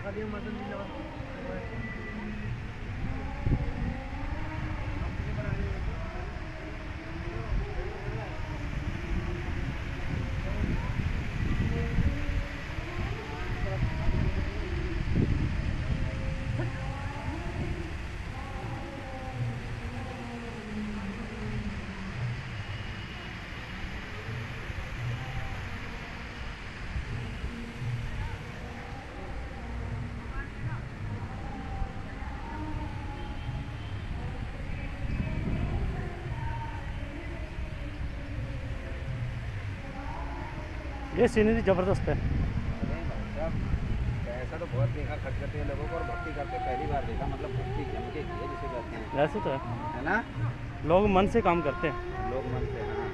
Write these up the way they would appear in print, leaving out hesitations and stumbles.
ये सीनरी जबरदस्त है। पैसा तो बहुत देखा खर्च करते हैं लोगों को, और भक्ति करते पहली बार देखा, मतलब भक्ति जम के की है जिसे कहते हैं। ऐसे तो है ना, लोग मन से काम करते हैं। लोग मन से। हाँ,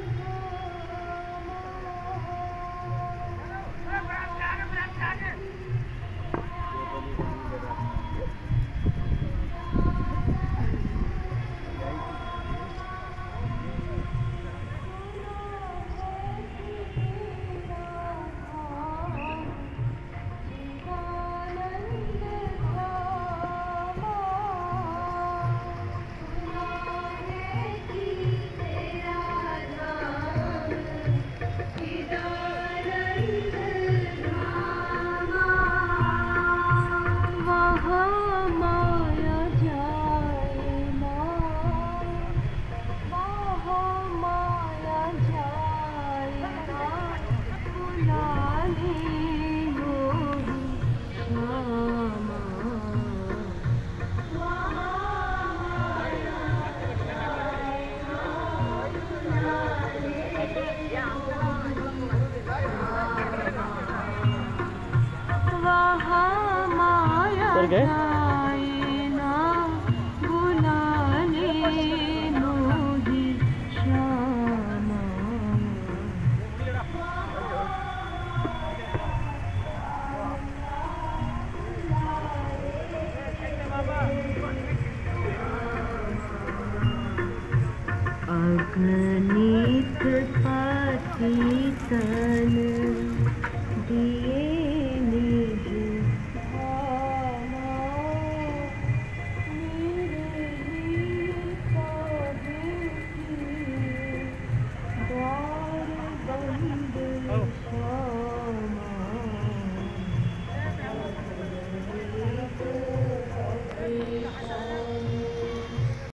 कर गए। अगणित पतितन